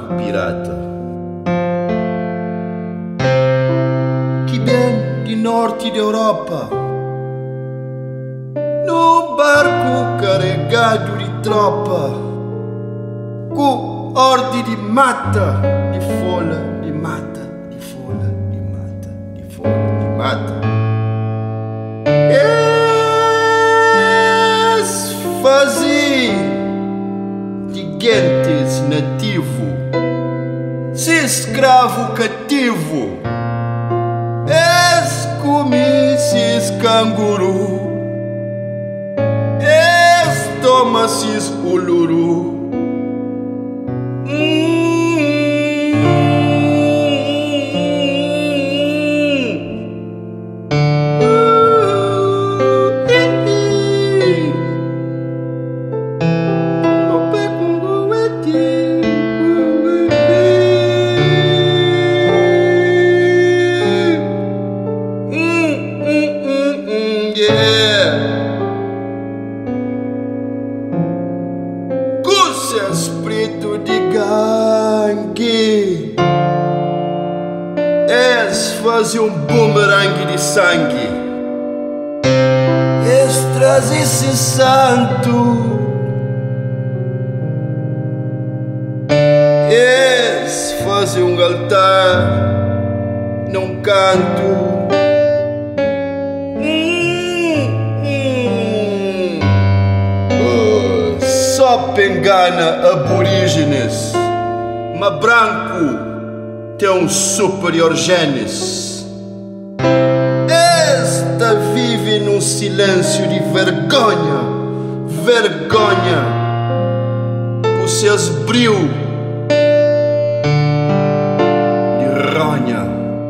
barco pirata que vem de norte da Europa, no barco carregado de tropa, com ordem de mata, de folha, de mata, de folha, de mata, de folha, de mata. Eles faziam de gentes nativo, se escravo cativo, eles comem-se canguru, eles tomam-se uluru. Preto de gangue, eles faziam bumerangue de sangue, eles trazem-se santo, eles faziam altar num canto. Só pengana aborígenes, mas branco tem superior genes. Esta vive num silêncio de vergonha, vergonha, com seus brilhos de ronha.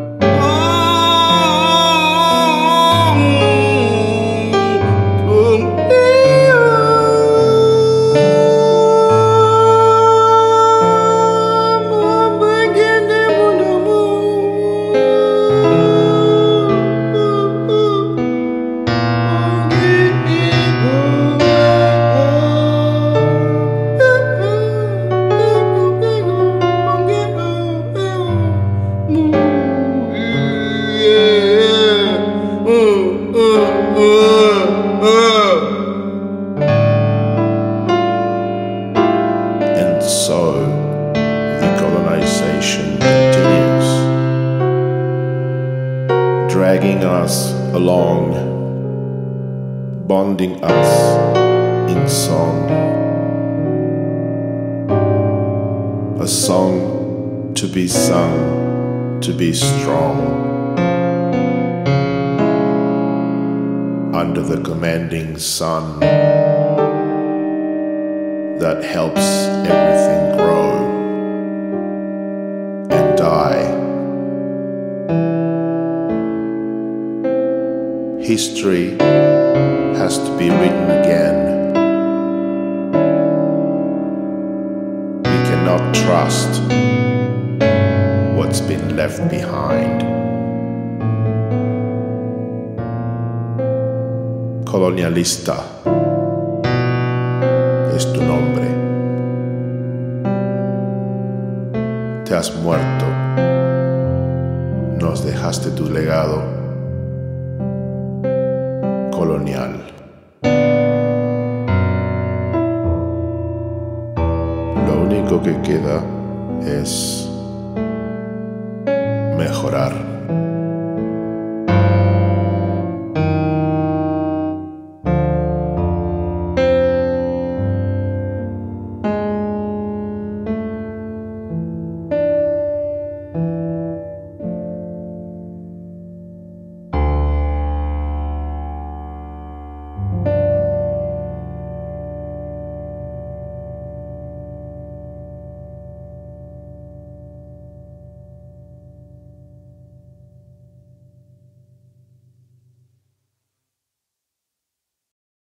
And so the colonization continues, dragging us along, bonding us in song, a song to be sung, to be strong, under the commanding sun that helps everything grow and die. History has to be written again. We cannot trust what's been left behind. Colonialista es tu nombre. Te has muerto, nos dejaste tu legado colonial. Lo único que queda es mejorar.